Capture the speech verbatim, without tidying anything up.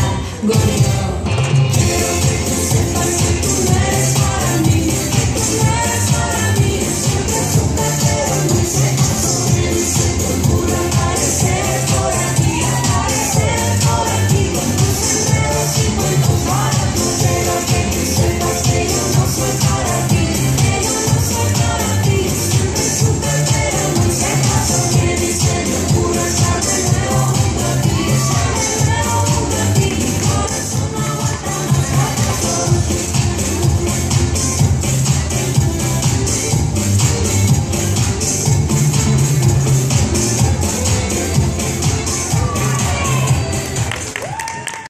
hago yo. Quiero que tú sepas que tú eres para mí.